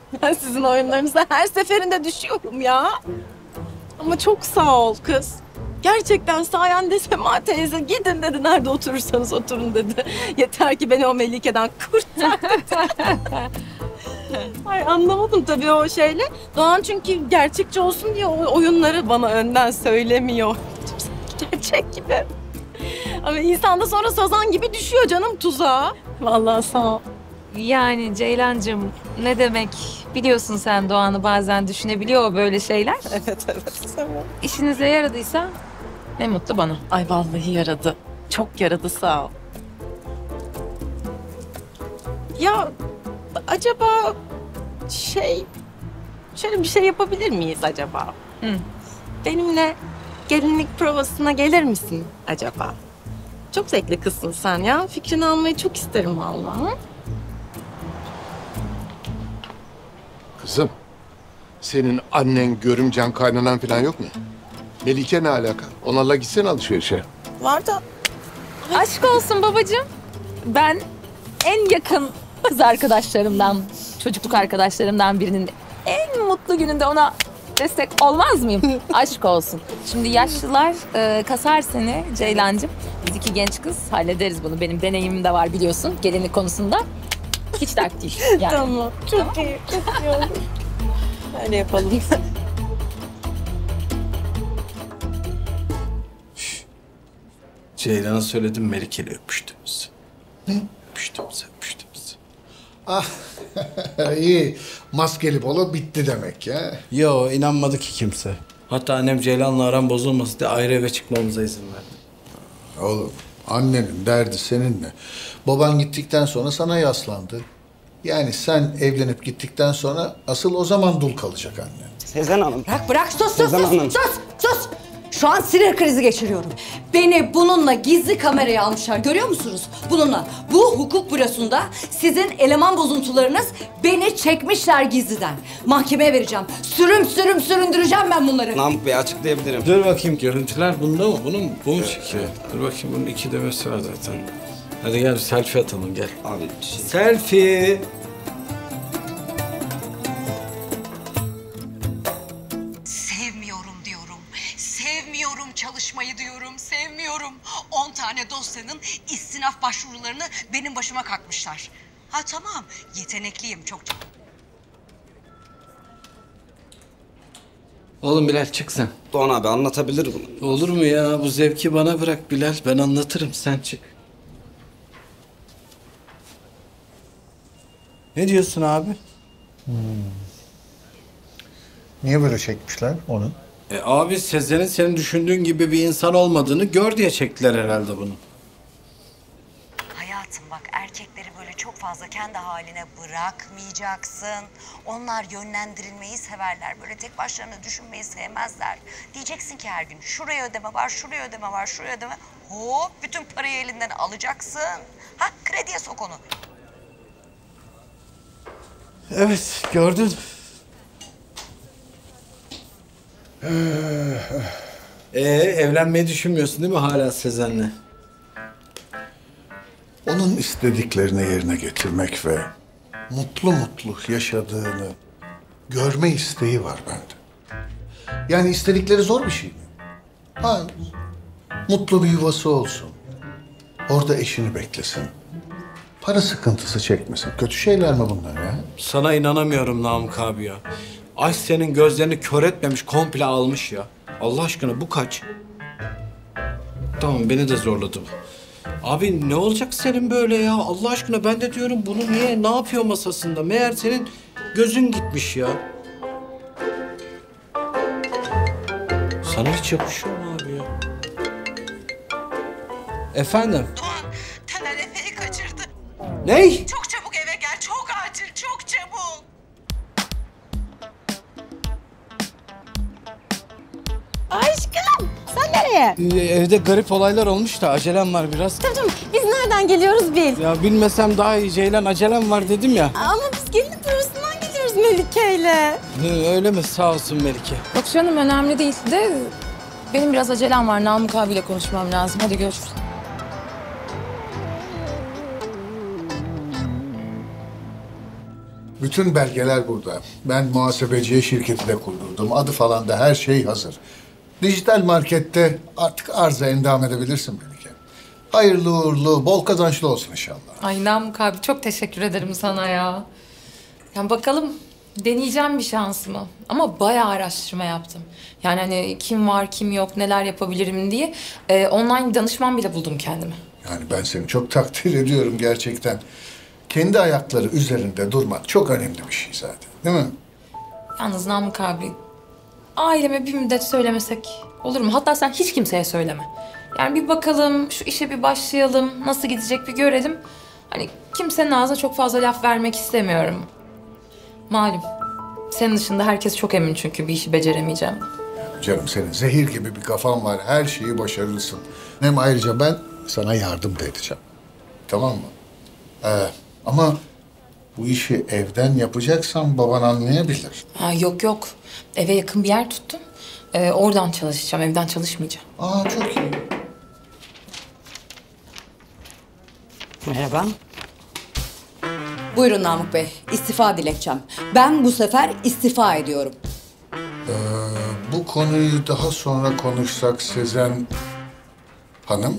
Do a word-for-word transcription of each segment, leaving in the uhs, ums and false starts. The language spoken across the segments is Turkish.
Ben sizin oyunlarınıza her seferinde düşüyorum ya. Ama çok sağ ol kız. Gerçekten sayende Sema teyze gidin dedi. Nerede oturursanız oturun dedi. Yeter ki beni o Melike'den kurtar dedi. Ay anlamadım tabii o şeyle. Doğan çünkü gerçekçi olsun diye o oyunları bana önden söylemiyor. Gerçek gibi. Ama insan da sonra sazan gibi düşüyor canım tuzağa. Vallahi sağ ol. Yani Ceylancığım ne demek biliyorsun sen Doğan'ı bazen düşünebiliyor o böyle şeyler. Evet evet. Tamam. İşinize yaradıysa ne mutlu bana. Ay vallahi yaradı. Çok yaradı sağ ol. Ya acaba şey şöyle bir şey yapabilir miyiz acaba? Hı. Benimle gelinlik provasına gelir misin acaba? Çok zevkli kızsın sen ya. Fikrini almayı çok isterim vallahi. Kızım, senin annen, görümcen, kaynanan falan yok mu? Melike ne alaka? Onlarla gitsene alışverişe. Var da Aşk olsun babacığım. Ben en yakın kız arkadaşlarımdan, çocukluk arkadaşlarımdan birinin en mutlu gününde ona destek olmaz mıyım? Aşk olsun. Şimdi yaşlılar e, kasar seni Ceylancığım. Biz iki genç kız hallederiz bunu. Benim deneyimim de var biliyorsun gelinlik konusunda. Hiç dert değil. Yani. tamam. Çok tamam. iyi. Çok iyi oldu. Öyle yapalım. Ceylan'a söyledim Melike'yle öpüştüğümüzü. Ne? Öpüştüğümüzü, öpüştüğümüzü. Ah, iyi. Maskeli balo bitti demek ya. Yo, inanmadı ki kimse. Hatta annem Ceylan'la aram bozulmasın diye ayrı eve çıkmamıza izin verdi. Oğlum, annenin derdi seninle. Baban gittikten sonra sana yaslandı. Yani sen evlenip gittikten sonra asıl o zaman dul kalacak annen. Sezen Hanım. Bırak bırak sus sus Sezen sus Hanım. sus sus. Şu an sinir krizi geçiriyorum. Beni bununla gizli kameraya almışlar görüyor musunuz? Bununla bu hukuk bürosunda sizin eleman bozuntularınız beni çekmişler gizliden. Mahkemeye vereceğim. Sürüm sürüm süründüreceğim ben bunları. Namık Bey açıklayabilirim. Dur bakayım görüntüler bunda mı? Bunun bu mu çekiyor? Dur bakayım bunun iki demesi var zaten. Hadi gel bir selfie atalım gel. Abi şey... Selfie. Sevmiyorum diyorum. Sevmiyorum çalışmayı diyorum. Sevmiyorum. On tane dosyanın istinaf başvurularını benim başıma kalkmışlar. Ha tamam, yetenekliyim çok. Oğlum Bilal çık sen. Doğan abi anlatabilir bunu. Olur mu ya? Bu zevki bana bırak Bilal. Ben anlatırım. Sen çık. Ne diyorsun abi? Niye böyle çekmişler onu? E abi Sezen'in senin düşündüğün gibi bir insan olmadığını gör diye çektiler herhalde bunu. Hayatım bak erkekleri böyle çok fazla kendi haline bırakmayacaksın. Onlar yönlendirilmeyi severler. Böyle tek başlarına düşünmeyi sevmezler. Diyeceksin ki her gün şuraya ödeme var, şuraya ödeme var, şuraya ödeme. Hop bütün parayı elinden alacaksın. Ha krediye sok onu. Evet gördün. Ee, evlenmeyi düşünmüyorsun değil mi hala Sezen'le? Onun istediklerini yerine getirmek ve mutlu mutlu yaşadığını görme isteği var bende. Yani istedikleri zor bir şey mi? Ha, mutlu bir yuvası olsun. Orada eşini beklesin. Para sıkıntısı çekmesin. Kötü şeyler mi bunlar ya? Sana inanamıyorum Namık abi ya. Ay senin gözlerini kör etmemiş, komple almış ya. Allah aşkına bu kaç? Tamam beni de zorladı bu. Abi ne olacak senin böyle ya? Allah aşkına ben de diyorum bunu niye, ne yapıyor masasında? Meğer senin gözün gitmiş ya. Sana hiç yakışıyor mu abi ya? Efendim? Doğan, Taner Efe'yi kaçırdı. Ney? Çok çabuk eve gel, çok acil, çok çabuk. Aşkım sen nereye? Ee, evde garip olaylar olmuş da acelem var biraz. Tamam biz nereden geliyoruz bil. Ya bilmesem daha iyi Ceylan acelem var dedim ya. Ama biz gelinlik provasından geliyoruz Melike'yle. Ee, Öyle mi? Sağ olsun Melike. Yok canım önemli değil de benim biraz acelem var. Namık abiyle konuşmam lazım. Hadi görüşürüz. Bütün belgeler burada. Ben muhasebeciye şirketi de kurdurdum. Adı falan da her şey hazır. Dijital markette artık arıza endam edebilirsin Melike. Hayırlı uğurlu, bol kazançlı olsun inşallah. Ay Namık abi çok teşekkür ederim sana ya. Yani bakalım deneyeceğim bir şansımı. Ama bayağı araştırma yaptım. Yani hani kim var kim yok neler yapabilirim diye. Ee, online danışman bile buldum kendime. Yani ben seni çok takdir ediyorum gerçekten. Kendi ayakları üzerinde durmak çok önemli bir şey zaten, değil mi? Yalnız Namık abi aileme bir müddet söylemesek olur mu? Hatta sen hiç kimseye söyleme. Yani bir bakalım şu işe bir başlayalım. Nasıl gidecek bir görelim. Hani kimsenin ağzına çok fazla laf vermek istemiyorum. Malum. Senin dışında herkes çok emin çünkü bir işi beceremeyeceğim. Canım senin zehir gibi bir kafan var. Her şeyi başarırsın. Hem ayrıca ben sana yardım da edeceğim. Tamam mı? Ee, ama bu işi evden yapacaksan baban anlayabilir. Ha, yok yok. Eve yakın bir yer tuttum. Ee, oradan çalışacağım. Evden çalışmayacağım. Aa çok iyi. Merhaba. Buyurun Namık Bey, istifa dilekçem. Ben bu sefer istifa ediyorum. Bu konuyu daha sonra konuşsak Sezen Hanım.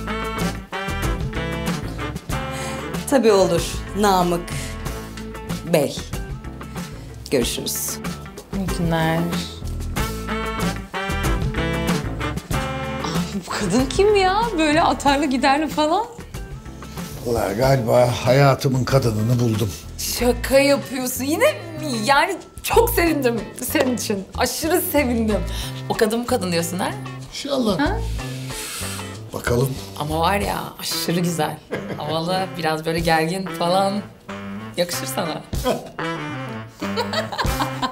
Tabii olur, Namık Bey. Görüşürüz. İyi günler. Bu kadın kim ya? Böyle atarlı giderli falan. Ulan galiba hayatımın kadınını buldum. Şaka yapıyorsun. Yine mi? Yani çok sevindim senin için. Aşırı sevindim. O kadın bu kadın diyorsun ha? İnşallah. Ha? Bakalım. Ama var ya aşırı güzel. Havalı, biraz böyle gergin falan. Yakışır sana.